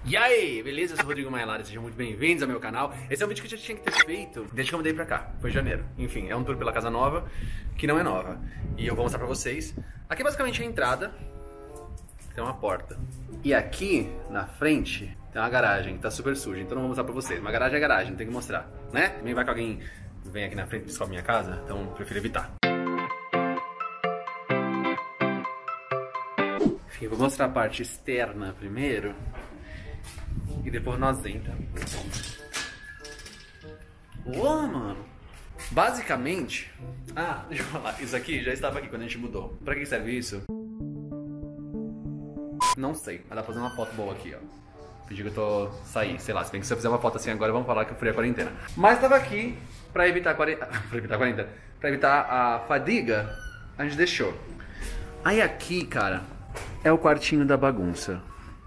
E aí, beleza? Eu sou o Rodrigo Mailara, sejam muito bem-vindos ao meu canal. Esse é um vídeo que eu já tinha que ter feito desde que eu mudei pra cá, foi em janeiro. Enfim, é um tour pela casa nova, que não é nova. E eu vou mostrar pra vocês. Aqui basicamente é a entrada, tem uma porta. E aqui, na frente, tem uma garagem que tá super suja, então não vou mostrar pra vocês. Uma garagem é garagem, não tem que mostrar, né? Também vai que alguém vem aqui na frente e piscar a minha casa, então eu prefiro evitar. Enfim, eu vou mostrar a parte externa primeiro. E depois nós entramos. Ô, mano. Basicamente... Ah, deixa eu falar. Isso aqui já estava aqui quando a gente mudou. Pra que serve isso? Não sei. Mas dá pra fazer uma foto boa aqui, ó. Pedir que eu tô... sair, sei lá. Se bem que se eu fizer uma foto assim agora, vamos falar que eu fui a quarentena. Mas tava aqui pra evitar a quarentena. Pra evitar a fadiga, a gente deixou. Aí aqui, cara, é o quartinho da bagunça.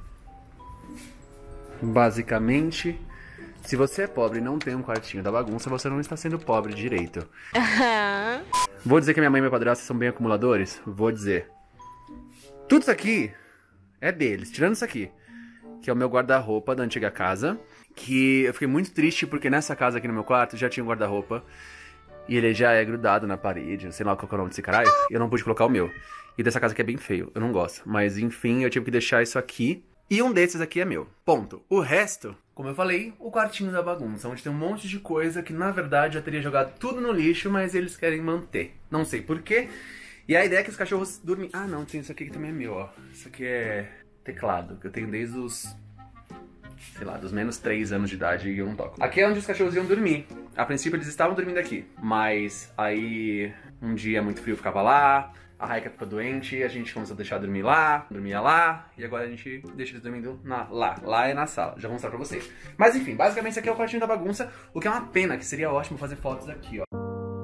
Basicamente, se você é pobre e não tem um quartinho da bagunça, você não está sendo pobre direito. Vou dizer que minha mãe e meu padrasto são bem acumuladores? Vou dizer. Tudo isso aqui é deles, tirando isso aqui, que é o meu guarda-roupa da antiga casa, que eu fiquei muito triste porque nessa casa aqui no meu quarto já tinha um guarda-roupa e ele já é grudado na parede, sei lá qual é o nome desse caralho, e eu não pude colocar o meu. E dessa casa aqui é bem feio, eu não gosto. Mas enfim, eu tive que deixar isso aqui. E um desses aqui é meu. Ponto. O resto, como eu falei, o quartinho da bagunça, onde tem um monte de coisa que na verdade eu teria jogado tudo no lixo, mas eles querem manter. Não sei porquê. E a ideia é que os cachorros dormem... Ah, não, tem isso aqui que também é meu, ó. Isso aqui é teclado, que eu tenho desde os... sei lá, dos menos 3 anos de idade e eu não toco. Aqui é onde os cachorros iam dormir. A princípio eles estavam dormindo aqui, mas aí um dia muito frio ficava lá. A Raika ficou doente, a gente começou a deixar dormir lá, dormia lá, e agora a gente deixa eles dormindo lá. Lá é na sala, já vou mostrar pra vocês. Mas enfim, basicamente esse aqui é o quartinho da bagunça, o que é uma pena, que seria ótimo fazer fotos aqui, ó.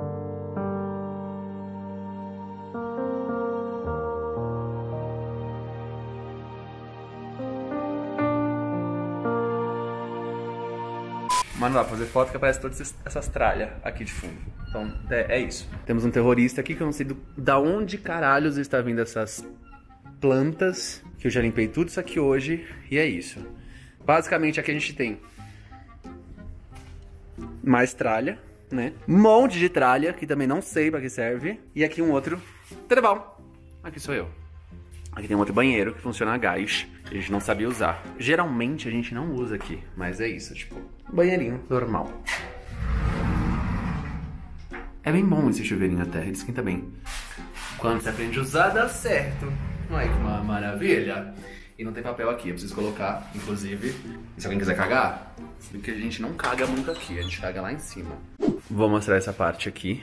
Mas não dá pra fazer foto que aparece todas essas tralhas aqui de fundo. Então, é isso. Temos um terrorista aqui que eu não sei da onde caralhos está vindo essas plantas. Que eu já limpei tudo isso aqui hoje. E é isso. Basicamente aqui a gente tem mais tralha, né? Um monte de tralha, que também não sei pra que serve. E aqui um outro trevão. Aqui sou eu. Aqui tem um outro banheiro que funciona a gás. A gente não sabia usar. Geralmente a gente não usa aqui, mas é isso, tipo, banheirinho normal. É bem bom esse chuveirinho até, ele esquenta bem. Quando você aprende a usar, dá certo. Olha que uma maravilha. E não tem papel aqui, eu preciso colocar, inclusive. E se alguém quiser cagar, porque a gente não caga muito aqui, a gente caga lá em cima. Vou mostrar essa parte aqui.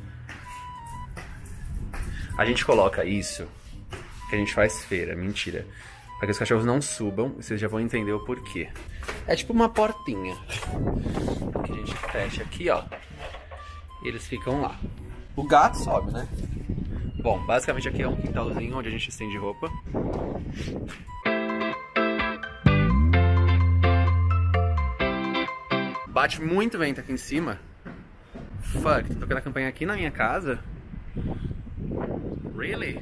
A gente coloca isso, que a gente faz feira, mentira. Para que os cachorros não subam, vocês já vão entender o porquê. É tipo uma portinha que a gente fecha aqui, ó. E eles ficam lá. O gato sobe, né? Bom, basicamente aqui é um quintalzinho onde a gente estende roupa. Bate muito vento aqui em cima. Fuck, tô tocando a campanha aqui na minha casa. Really?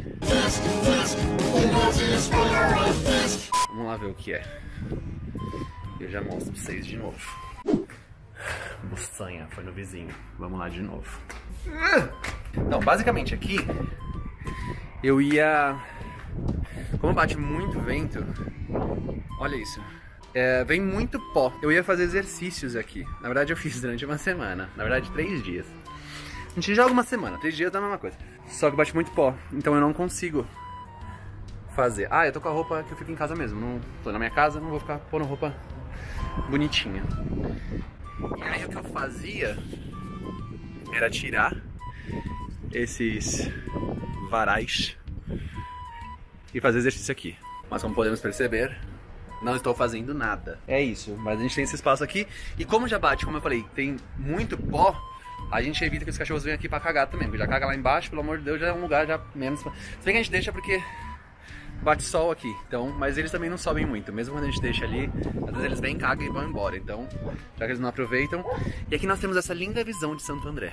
Vamos lá ver o que é. Eu já mostro pra vocês de novo. Buçanha, foi no vizinho. Vamos lá de novo. Então, basicamente aqui, eu ia... Como bate muito vento, olha isso. Vem muito pó. Eu ia fazer exercícios aqui. Na verdade eu fiz durante uma semana. Na verdade 3 dias. A gente joga uma semana, 3 dias dá a mesma coisa. Só que bate muito pó, então eu não consigo fazer. Ah, eu tô com a roupa que eu fico em casa mesmo. Não tô na minha casa, não vou ficar pondo roupa bonitinha. E aí o que eu fazia era tirar esses varais e fazer exercício aqui. Mas como podemos perceber, não estou fazendo nada. É isso, mas a gente tem esse espaço aqui. E como já bate, como eu falei, tem muito pó, a gente evita que os cachorros venham aqui pra cagar também. Porque já caga lá embaixo, pelo amor de Deus, já é um lugar já menos... Se bem que a gente deixa porque bate sol aqui, então, mas eles também não sobem muito. Mesmo quando a gente deixa ali, às vezes eles vêm, cagam e vão embora. Então, já que eles não aproveitam. E aqui nós temos essa linda visão de Santo André.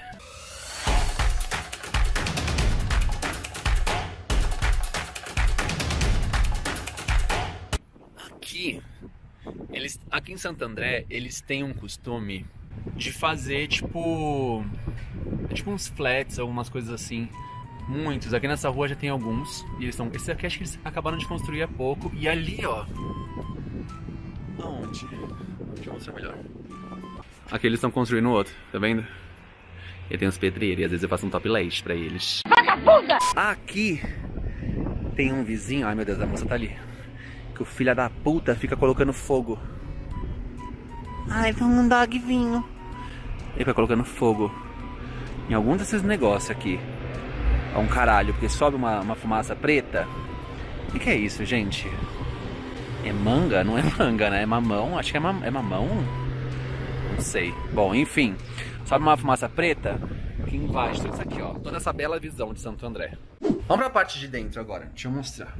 Aqui Aqui em Santo André, eles têm um costume de fazer, tipo uns flats, algumas coisas assim. Muitos. Aqui nessa rua já tem alguns. E eles são... Esse aqui acho que eles acabaram de construir há pouco. E ali, ó... Aonde? Deixa eu mostrar melhor. Aqui eles estão construindo outro, tá vendo? E tem uns pedreiros e às vezes eu faço um top lace pra eles. Vagabunda! Aqui tem um vizinho... Ai meu Deus, a moça tá ali. Que o filho da puta fica colocando fogo. Ai, vamos um dogvinho. Ele fica colocando fogo em algum desses negócios aqui. É um caralho, porque sobe uma fumaça preta. O que é isso, gente? É manga? Não é manga, né? É mamão? Acho que é mamão? Não sei. Bom, enfim. Sobe uma fumaça preta que invade tudo isso aqui, ó. Toda essa bela visão de Santo André. Vamos pra parte de dentro agora. Deixa eu mostrar.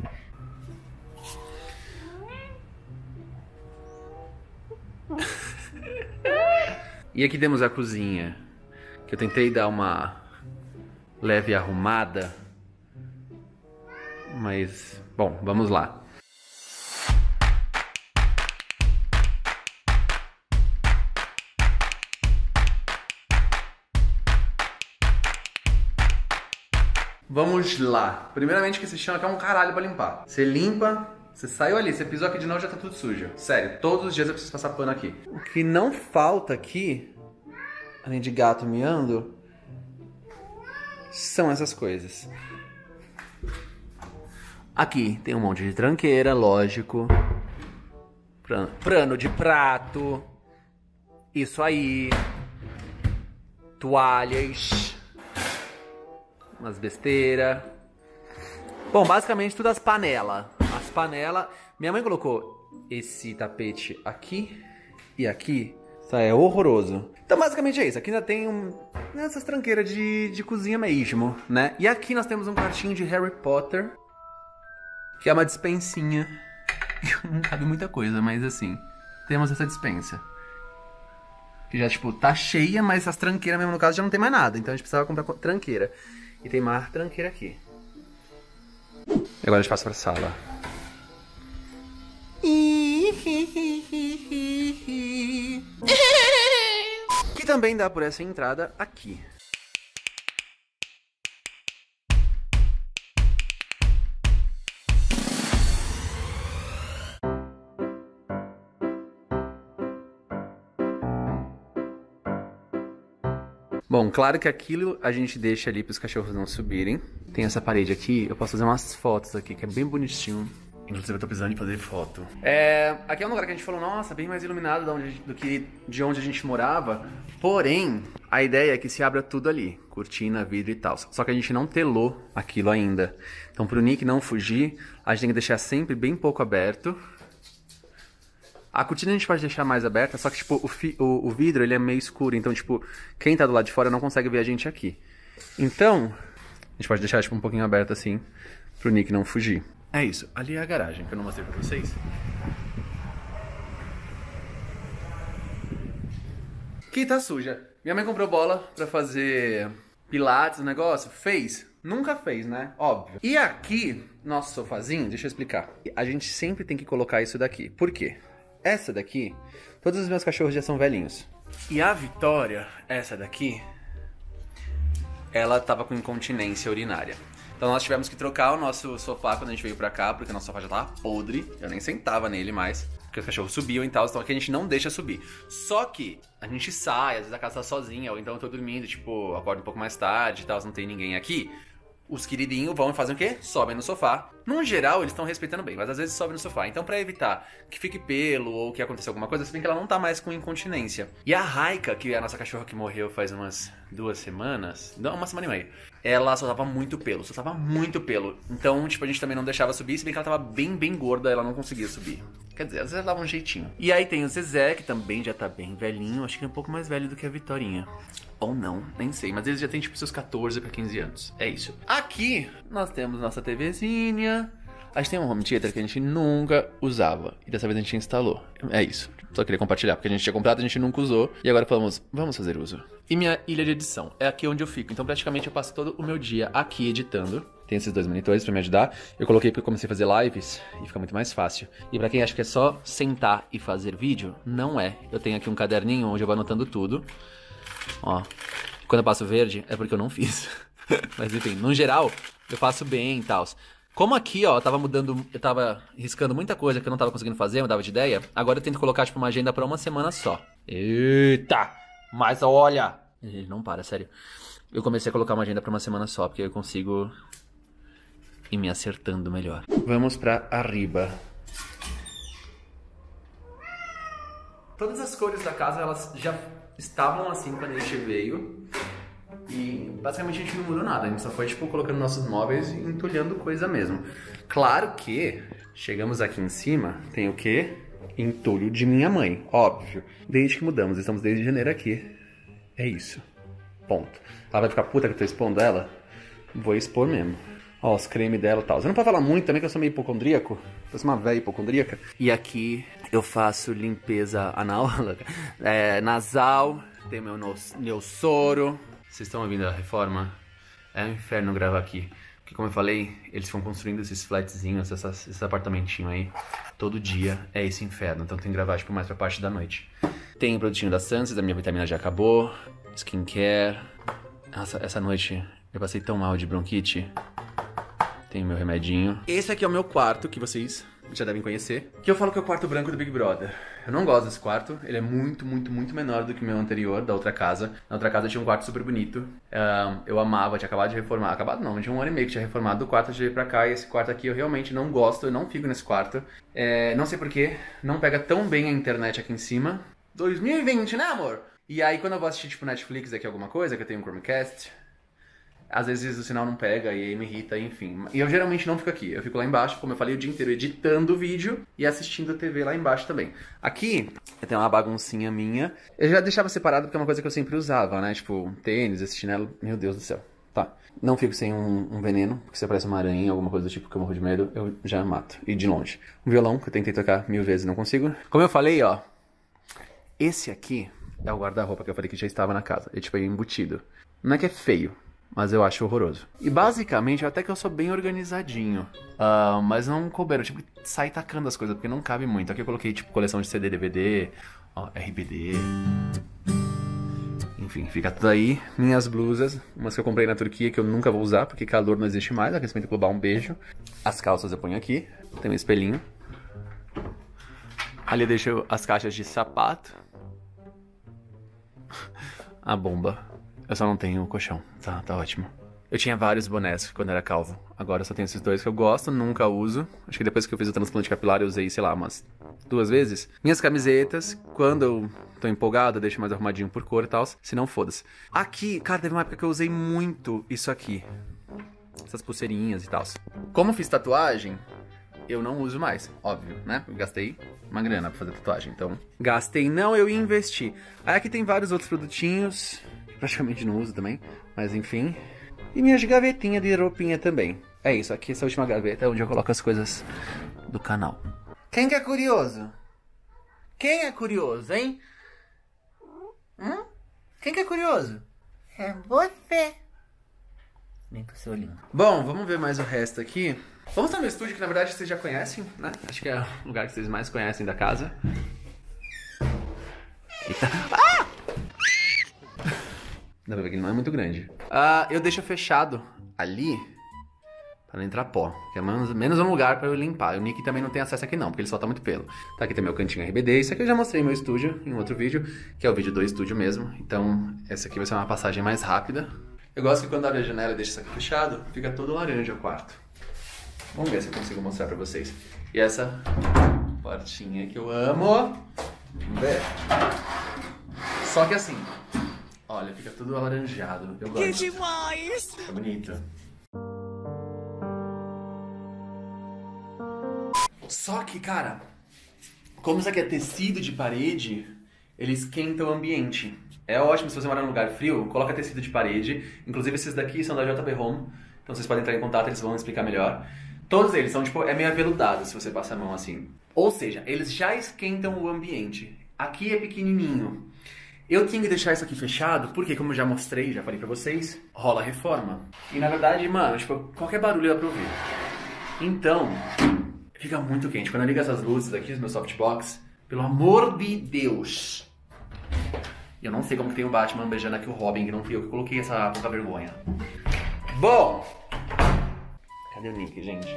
E aqui temos a cozinha, que eu tentei dar uma leve arrumada, mas, bom, vamos lá. Vamos lá. Primeiramente que esse chão aqui é um caralho pra limpar. Você limpa, você saiu ali, você pisou aqui de novo, já tá tudo sujo. Sério, todos os dias eu preciso passar pano aqui. O que não falta aqui, além de gato miando, são essas coisas. Aqui tem um monte de tranqueira, lógico. Prano de prato. Isso aí. Toalhas. Umas besteiras. Bom, basicamente tudo as panelas. As panelas... Minha mãe colocou esse tapete aqui e aqui. Isso é horroroso. Então basicamente é isso. Aqui ainda tem essas tranqueiras de cozinha mesmo, né? E aqui nós temos um quartinho de Harry Potter, que é uma dispensinha. Não cabe muita coisa, mas assim, temos essa dispensa. Que já, tipo, tá cheia, mas as tranqueiras mesmo no caso já não tem mais nada. Então a gente precisava comprar tranqueira. E tem mais tranqueira aqui. E agora a gente passa pra sala. Que também dá por essa entrada aqui. Bom, claro que aquilo a gente deixa ali para os cachorros não subirem. Tem essa parede aqui, eu posso fazer umas fotos aqui, que é bem bonitinho. Inclusive eu tô precisando de fazer foto. Aqui é um lugar que a gente falou, nossa, bem mais iluminado do que de onde a gente morava. Porém, a ideia é que se abra tudo ali, cortina, vidro e tal. Só que a gente não telou aquilo ainda. Então pro Nick não fugir, a gente tem que deixar sempre bem pouco aberto. A cortina a gente pode deixar mais aberta, só que, tipo, o vidro, ele é meio escuro. Então, tipo, quem tá do lado de fora não consegue ver a gente aqui. Então, a gente pode deixar, tipo, um pouquinho aberto assim, pro Nick não fugir. É isso. Ali é a garagem, que eu não mostrei pra vocês. Que tá suja. Minha mãe comprou bola pra fazer pilates, o negócio. Fez? Nunca fez, né? Óbvio. E aqui, nosso sofazinho, deixa eu explicar. A gente sempre tem que colocar isso daqui. Por quê? Essa daqui, todos os meus cachorros já são velhinhos. E a Vitória, essa daqui, ela tava com incontinência urinária. Então nós tivemos que trocar o nosso sofá quando a gente veio pra cá, porque o nosso sofá já tava podre. Eu nem sentava nele mais, porque os cachorros subiam e tal, então aqui a gente não deixa subir. Só que a gente sai, às vezes a casa tá sozinha, ou então eu tô dormindo, tipo, acordo um pouco mais tarde e tal, não tem ninguém aqui. Os queridinhos vão e fazem o quê? Sobem no sofá. No geral, eles estão respeitando bem, mas às vezes sobem no sofá. Então, pra evitar que fique pelo ou que aconteça alguma coisa, se bem que ela não tá mais com incontinência. E a Raika, que é a nossa cachorra que morreu faz umas 2 semanas, não, 1 semana e meia, ela soltava muito pelo, Então, tipo, a gente também não deixava subir, se bem que ela tava bem gorda, ela não conseguia subir. Quer dizer, às vezes ela dava um jeitinho. E aí tem o Zezé, que também já tá bem velhinho, acho que é um pouco mais velho do que a Vitorinha. Ou não, nem sei, mas eles já têm tipo seus 14 pra 15 anos. É isso. Aqui nós temos nossa TVzinha. A gente tem um home theater que a gente nunca usava. E dessa vez a gente instalou. É isso. Só queria compartilhar, porque a gente tinha comprado, a gente nunca usou. E agora falamos, vamos fazer uso. E minha ilha de edição é aqui onde eu fico. Então praticamente eu passo todo o meu dia aqui editando. Tem esses dois monitores pra me ajudar. Eu coloquei porque eu comecei a fazer lives e fica muito mais fácil. E pra quem acha que é só sentar e fazer vídeo, não é. Eu tenho aqui um caderninho onde eu vou anotando tudo. Ó, quando eu passo verde é porque eu não fiz. Mas enfim, no geral, eu faço bem e tal. Como aqui, ó, eu tava riscando muita coisa que eu não tava conseguindo fazer, eu dava de ideia. Agora eu tento colocar, tipo, uma agenda pra uma semana só. Eita! Mas olha! Ele não para, sério. Eu comecei a colocar uma agenda pra uma semana só, porque eu consigo ir me acertando melhor. Vamos pra arriba. Todas as cores da casa, elas já estavam assim quando a gente veio. E basicamente a gente não mudou nada, a gente só foi tipo colocando nossos móveis e entulhando coisa mesmo. Claro que chegamos aqui em cima, tem o quê? Entulho de minha mãe, óbvio. Desde que mudamos, estamos desde janeiro aqui. É isso. Ponto. Ela vai ficar puta que eu tô expondo ela? Vou expor mesmo. Ó, os cremes dela e tal. Você não pode falar muito também que eu sou meio hipocondríaco. Eu sou uma velha hipocondríaca. E aqui eu faço limpeza anal, nasal, tem meu soro. Vocês estão ouvindo a reforma? É um inferno gravar aqui. Porque como eu falei, eles vão construindo esses flatzinhos, esses apartamentinhos aí. Todo dia é esse inferno. Então tem que gravar tipo mais pra parte da noite. Tem o produtinho da Sansis, a minha vitamina já acabou. Skincare. Nossa, essa noite eu passei tão mal de bronquite. Tem o meu remedinho. Esse aqui é o meu quarto, que vocês já devem conhecer. Que eu falo que é o quarto branco do Big Brother. Eu não gosto desse quarto. Ele é muito, muito, muito menor do que o meu anterior, da outra casa. Na outra casa tinha um quarto super bonito. Eu amava, tinha acabado de reformar. Acabado não, tinha 1 ano e meio que tinha reformado do quarto de vir pra cá. E esse quarto aqui eu realmente não gosto, eu não fico nesse quarto. Não sei porquê, não pega tão bem a internet aqui em cima. 2020, né, amor? E aí quando eu vou assistir tipo Netflix aqui alguma coisa, que eu tenho um Chromecast, às vezes o sinal não pega e aí me irrita, enfim. E eu geralmente não fico aqui, eu fico lá embaixo, como eu falei, o dia inteiro editando o vídeo e assistindo a TV lá embaixo também. Aqui, eu tenho uma baguncinha minha. Eu já deixava separado porque é uma coisa que eu sempre usava, né? Tipo, tênis, esse chinelo, meu Deus do céu. Tá, não fico sem um veneno, porque se aparece uma aranha, alguma coisa do tipo que eu morro de medo, eu já mato, e de longe. Um violão, que eu tentei tocar 1000 vezes e não consigo. Como eu falei, ó, esse aqui é o guarda-roupa que eu falei que já estava na casa. Ele tipo é embutido. Não é que é feio, mas eu acho horroroso. E basicamente, até que eu sou bem organizadinho. Mas não couberam, tipo, sai tacando as coisas, porque não cabe muito. Aqui eu coloquei, tipo, coleção de CD, DVD, ó, RBD. Enfim, fica tudo aí. Minhas blusas, umas que eu comprei na Turquia, que eu nunca vou usar, porque calor não existe mais. Aquecimento global, um beijo. As calças eu ponho aqui. Tem um espelhinho. Ali eu deixo as caixas de sapato. A bomba. Eu só não tenho o colchão. Tá ótimo. Eu tinha vários bonés quando era calvo. Agora eu só tenho esses dois que eu gosto, nunca uso. Acho que depois que eu fiz o transplante capilar eu usei, sei lá, umas 2 vezes. Minhas camisetas, quando eu tô empolgado, eu deixo mais arrumadinho por cor e tal. Se não, foda-se. Aqui, cara, teve uma época que eu usei muito isso aqui. Essas pulseirinhas e tal. Como eu fiz tatuagem, eu não uso mais, óbvio, né? Eu gastei uma grana pra fazer tatuagem, então... Gastei não, eu investi. Aí aqui tem vários outros produtinhos, que praticamente não uso também, mas enfim. E minhas gavetinhas de roupinha também. É isso, aqui essa última gaveta é onde eu coloco as coisas do canal. Quem que é curioso? Quem é curioso, hein? Quem que é curioso? É você. Nem pro seu olhinho. Bom, vamos ver mais o resto aqui. Vamos estar no estúdio, que na verdade vocês já conhecem, né? Acho que é o lugar que vocês mais conhecem da casa. Eita. Ah! Dá pra ver que ele não é muito grande. Eu deixo fechado ali pra não entrar pó, que é menos um lugar pra eu limpar. O Nick também não tem acesso aqui não, porque ele solta muito pelo. Tá, aqui tem meu cantinho RBD. Isso aqui eu já mostrei meu estúdio em outro vídeo, que é o vídeo do estúdio mesmo. Então, essa aqui vai ser uma passagem mais rápida. Eu gosto que quando abre a janela e deixa isso aqui fechado, fica todo laranja o quarto. Vamos ver se eu consigo mostrar pra vocês. E essa portinha que eu amo. Vamos ver. Só que assim, olha, fica tudo alaranjado. Eu gosto. Que demais! É bonito. Só que, cara, como isso aqui é tecido de parede, ele esquenta o ambiente. É ótimo se você morar num lugar frio, coloca tecido de parede. Inclusive esses daqui são da JB Home. Então vocês podem entrar em contato, eles vão explicar melhor. Todos eles são, tipo, é meio aveludado se você passa a mão assim. Ou seja, eles já esquentam o ambiente. Aqui é pequenininho. Eu tinha que deixar isso aqui fechado, porque como eu já mostrei, já falei pra vocês, rola reforma. E na verdade, mano, tipo, qualquer barulho dá pra ouvir. Então, fica muito quente. Quando eu ligo essas luzes aqui, os meus softbox, pelo amor de Deus. Eu não sei como que tem o Batman beijando aqui o Robin, que não fui eu que coloquei essa pouca vergonha. Bom, cadê o Nick, gente?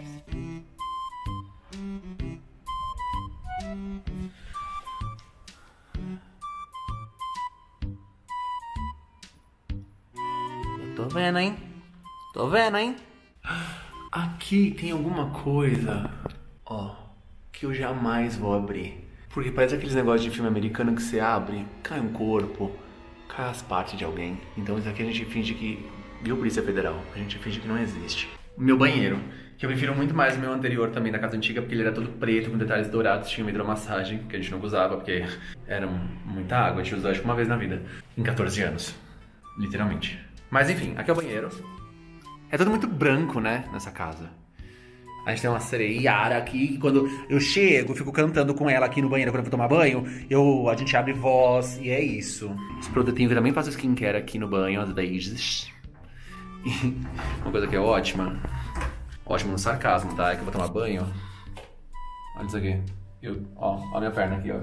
Tô vendo, hein? Tô vendo, hein? Aqui tem alguma coisa, ó, que eu jamais vou abrir. Porque parece aqueles negócios de filme americano que você abre, cai um corpo, cai as partes de alguém. Então isso aqui a gente finge que... Viu, Polícia Federal? A gente finge que não existe. Meu banheiro, que eu prefiro muito mais o meu anterior também da casa antiga, porque ele era todo preto, com detalhes dourados, tinha uma hidromassagem, que a gente não usava, porque era muita água, a gente usou acho que uma vez na vida, em 14 anos, literalmente. Mas enfim, aqui é o banheiro. É tudo muito branco, né, nessa casa. A gente tem uma sereiara aqui, que quando eu chego, eu fico cantando com ela aqui no banheiro quando eu vou tomar banho, a gente abre voz, e é isso. Os produtinhos eu também faço skincare aqui no banho, às vezes. E uma coisa que é ótima, ótimo no sarcasmo, tá? É que eu vou tomar banho. Olha isso aqui. Ó a minha perna aqui, ó.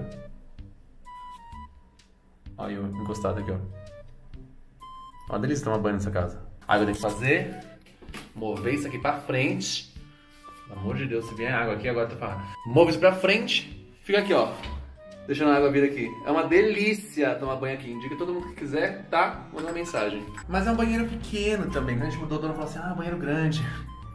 Olha eu encostado aqui, ó. Ó, uma delícia tomar banho nessa casa. Aí eu tenho que fazer, mover isso aqui pra frente. Pelo amor de Deus, se vier água aqui, agora eu tô falando. Move isso pra frente, fica aqui, ó. Deixando a água vir aqui. É uma delícia tomar banho aqui. Indica todo mundo que quiser, tá? Manda uma mensagem. Mas é um banheiro pequeno também. Quando a gente mudou, o dono falou assim, banheiro grande.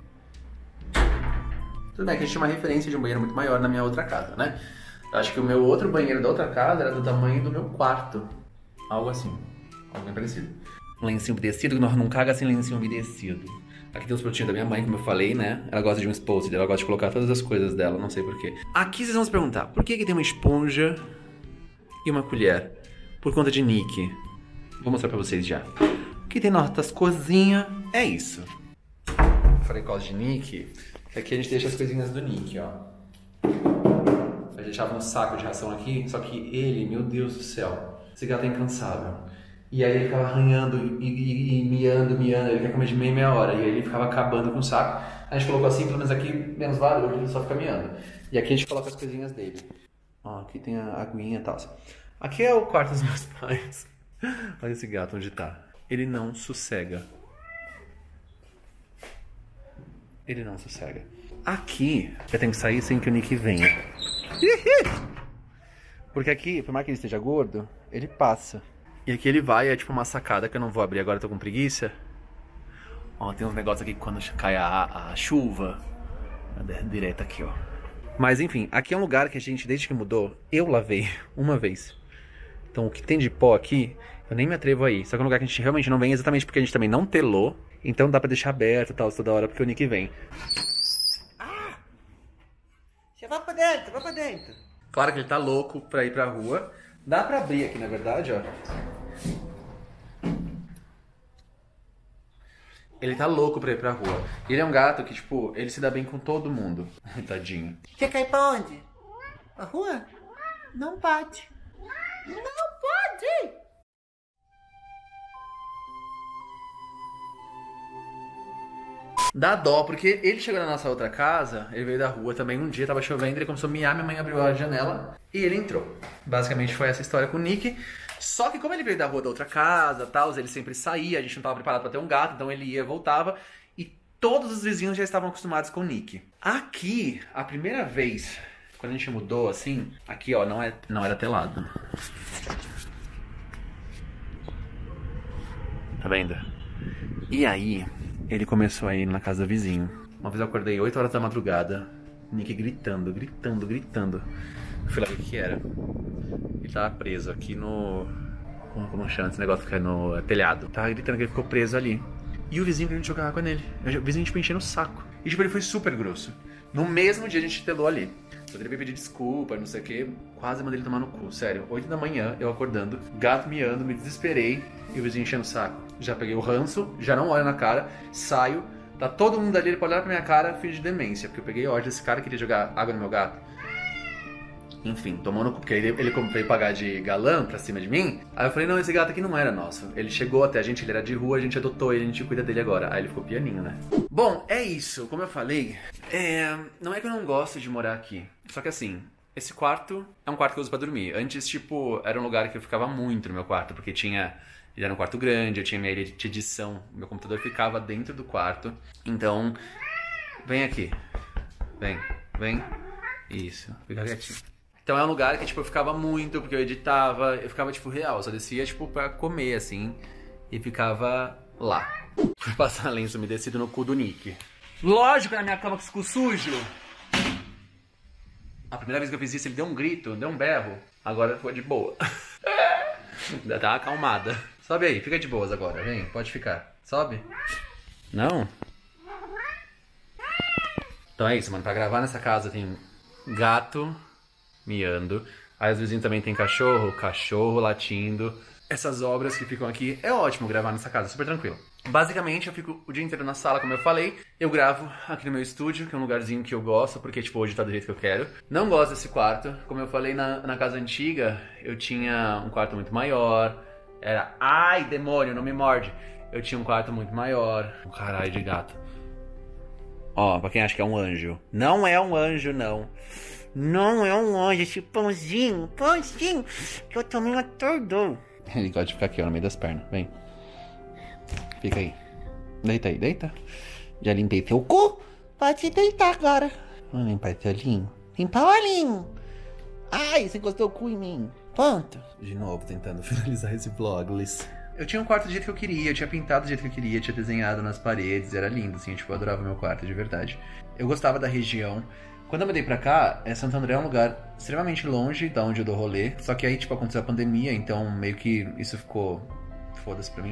Tudo bem que a gente tinha uma referência de um banheiro muito maior na minha outra casa, né? Eu acho que o meu outro banheiro da outra casa era do tamanho do meu quarto. Algo assim. Algo bem parecido. Um lencinho umedecido, que nós não caga sem lencinho umedecido. Aqui tem os produtinhos da minha mãe, como eu falei, né? Ela gosta de um exposed, ela gosta de colocar todas as coisas dela, não sei porquê. Aqui vocês vão se perguntar, por que tem uma esponja e uma colher? Por conta de Nick. Vou mostrar pra vocês já. Aqui tem nossas cozinhas, é isso. Falei com de Nick, que aqui a gente deixa as coisinhas do Nick, ó. A gente deixava um saco de ração aqui, só que ele, meu Deus do céu, esse gato é incansável. E aí ele ficava arranhando e miando, ele quer comer de meia hora. E aí ele ficava acabando com o saco. A gente colocou assim, pelo menos aqui, menos barulho, ele só fica miando. E aqui a gente coloca as coisinhas dele. Ó, aqui tem a aguinha e tal. Aqui é o quarto dos meus pais. Olha esse gato onde tá. Ele não sossega. Ele não sossega. Aqui, eu tenho que sair sem que o Nick venha. Porque aqui, por mais que ele esteja gordo, ele passa. E aqui ele vai, é tipo uma sacada que eu não vou abrir agora, eu tô com preguiça. Ó, tem uns negócios aqui que quando cai a chuva, direto aqui, ó. Mas enfim, aqui é um lugar que a gente, desde que mudou, eu lavei uma vez. Então o que tem de pó aqui, eu nem me atrevo a ir. Só que é um lugar que a gente realmente não vem, exatamente porque a gente também não telou. Então dá pra deixar aberto e tal, toda hora, porque o Nick vem. Você vai pra dentro, vai pra dentro. Claro que ele tá louco pra ir pra rua. Dá pra abrir aqui, na verdade, ó. Ele tá louco pra ir pra rua. Ele é um gato que, tipo, ele se dá bem com todo mundo. Tadinho. Quer cair pra onde? Pra rua? Não pode. Não pode! Dá dó, porque ele chegou na nossa outra casa, ele veio da rua também um dia, tava chovendo, ele começou a miar, minha mãe abriu a janela e ele entrou. Basicamente foi essa história com o Nick. Só que como ele veio da rua da outra casa, tal, ele sempre saía, a gente não tava preparado pra ter um gato, então ele ia e voltava. E todos os vizinhos já estavam acostumados com o Nick. Aqui, a primeira vez, quando a gente mudou assim, aqui ó, não era telado. Tá vendo? E aí, ele começou a ir na casa do vizinho. Uma vez eu acordei 8 horas da madrugada, Nick gritando. Eu fui lá ver o que era. Ele tava preso aqui no... Como chama esse negócio que é no telhado? Tava gritando que ele ficou preso ali. E o vizinho querendo jogar água nele. O vizinho, tipo, enchendo o saco. E, tipo, ele foi super grosso. No mesmo dia a gente telou ali. Eu devia pedir desculpa, não sei o que. Quase mandei ele tomar no cu, sério. 8 da manhã, eu acordando, gato miando, me desesperei. E o vizinho enchendo o saco. Já peguei o ranço, já não olho na cara, saio. Tá todo mundo ali, ele pode olhar pra minha cara, finge de demência. Porque eu peguei ódio desse cara que queria jogar água no meu gato. Enfim, tomou no cu, porque ele veio pagar de galã pra cima de mim. Aí eu falei, não, esse gato aqui não era nosso. Ele chegou até a gente, ele era de rua, a gente adotou ele, a gente cuida dele agora. Aí ele ficou pianinho, né? Bom, é isso. Como eu falei, não é que eu não gosto de morar aqui. Só que assim, esse quarto é um quarto que eu uso pra dormir. Antes, tipo, era um lugar que eu ficava muito no meu quarto, porque ele era um quarto grande, eu tinha minha ilha de edição, meu computador ficava dentro do quarto. Então, vem aqui. Vem. Isso, fica quietinho. Então é um lugar que, tipo, eu ficava muito, porque eu editava, eu ficava, tipo, real, eu só descia, tipo, pra comer, assim, e ficava lá. Fui passar lenço umedecido no cu do Nick. Lógico, na minha cama que ficou sujo. A primeira vez que eu fiz isso, ele deu um grito, deu um berro, agora ficou de boa. Ainda tá acalmada. Sobe aí, fica de boas agora, vem, pode ficar. Sobe. Não? Então é isso, mano, pra gravar nessa casa tem gato miando. Aí os vizinhos também tem cachorro latindo. Essas obras que ficam aqui, é ótimo gravar nessa casa, super tranquilo. Basicamente, eu fico o dia inteiro na sala, como eu falei. Eu gravo aqui no meu estúdio, que é um lugarzinho que eu gosto, porque, tipo, hoje tá do jeito que eu quero. Não gosto desse quarto. Como eu falei, na casa antiga, eu tinha um quarto muito maior. Ai, demônio, não me morde. Eu tinha um quarto muito maior. Um caralho de gato. Ó, pra quem acha que é um anjo. Não é um anjo, não. Não é um anjo, esse pãozinho, que eu também atordou. Ele gosta de ficar aqui, ó, no meio das pernas. Vem. Fica aí. Deita aí, deita. Já limpei teu cu. Pode deitar agora. Vamos limpar teu olhinho. Limpar o olhinho. Ai, você encostou o cu em mim. Pronto. De novo, tentando finalizar esse vloglis. Eu tinha um quarto do jeito que eu queria, eu tinha pintado do jeito que eu queria, tinha desenhado nas paredes, era lindo, assim, tipo, eu adorava meu quarto, de verdade. Eu gostava da região. Quando eu mudei pra cá, Santo André é um lugar extremamente longe da onde eu dou rolê, só que aí, tipo, aconteceu a pandemia, então meio que isso ficou foda-se pra mim.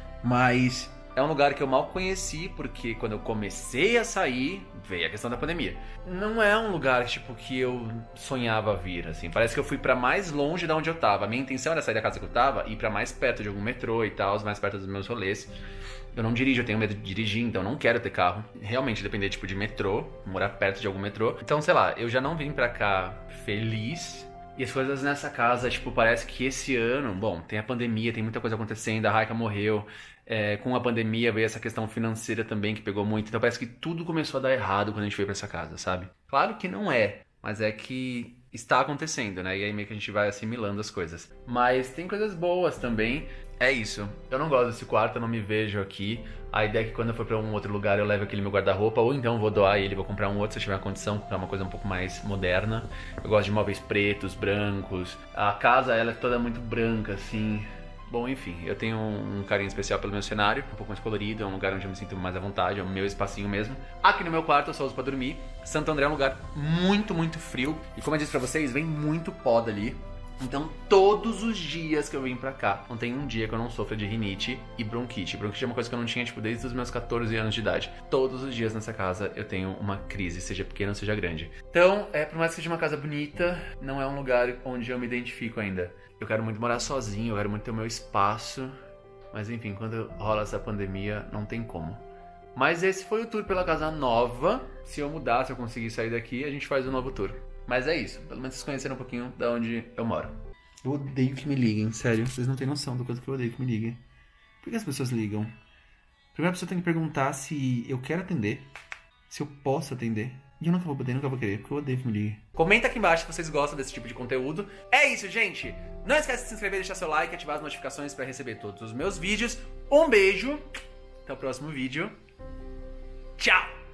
Mas é um lugar que eu mal conheci, porque quando eu comecei a sair, veio a questão da pandemia. Não é um lugar, tipo, que eu sonhava vir, assim. Parece que eu fui pra mais longe da onde eu tava. A minha intenção era sair da casa que eu tava e ir pra mais perto de algum metrô e tal, mais perto dos meus rolês. Eu não dirijo, eu tenho medo de dirigir, então eu não quero ter carro. Realmente depender, tipo, de metrô, morar perto de algum metrô. Então, sei lá, eu já não vim pra cá feliz. E as coisas nessa casa, tipo, parece que esse ano... Bom, tem a pandemia, tem muita coisa acontecendo, a Raika morreu. Com a pandemia veio essa questão financeira também, que pegou muito. Então parece que tudo começou a dar errado quando a gente veio pra essa casa, sabe? Claro que não é, mas é que está acontecendo, né? E aí meio que a gente vai assimilando as coisas. Mas tem coisas boas também. É isso. Eu não gosto desse quarto, eu não me vejo aqui. A ideia é que quando eu for pra um outro lugar eu leve aquele meu guarda-roupa, ou então vou doar ele, vou comprar um outro se eu tiver condição, comprar uma coisa um pouco mais moderna. Eu gosto de móveis pretos, brancos. A casa, ela é toda muito branca, assim. Bom, enfim, eu tenho um carinho especial pelo meu cenário, um pouco mais colorido, é um lugar onde eu me sinto mais à vontade, é o meu espacinho mesmo. Aqui no meu quarto eu só uso pra dormir. Santo André é um lugar muito, muito frio. E como eu disse pra vocês, vem muito pó dali. Então, todos os dias que eu vim pra cá, não tem um dia que eu não sofra de rinite e bronquite. Bronquite é uma coisa que eu não tinha, tipo, desde os meus 14 anos de idade. Todos os dias nessa casa eu tenho uma crise, seja pequena ou seja grande. Então, por mais que seja uma casa bonita, não é um lugar onde eu me identifico ainda. Eu quero muito morar sozinho, eu quero muito ter o meu espaço. Mas enfim, quando rola essa pandemia, não tem como. Mas esse foi o tour pela casa nova. Se eu mudar, se eu conseguir sair daqui, a gente faz um novo tour. Mas é isso, pelo menos vocês conheceram um pouquinho da onde eu moro. Eu odeio que me liguem, sério. Vocês não têm noção do quanto que eu odeio que me liguem. Por que as pessoas ligam? Primeiro a pessoa tem que perguntar se eu quero atender, se eu posso atender. E eu nunca vou poder, nunca vou querer, porque eu odeio que me liguem. Comenta aqui embaixo se vocês gostam desse tipo de conteúdo. É isso, gente! Não esquece de se inscrever, deixar seu like e ativar as notificações para receber todos os meus vídeos. Um beijo, até o próximo vídeo. Tchau!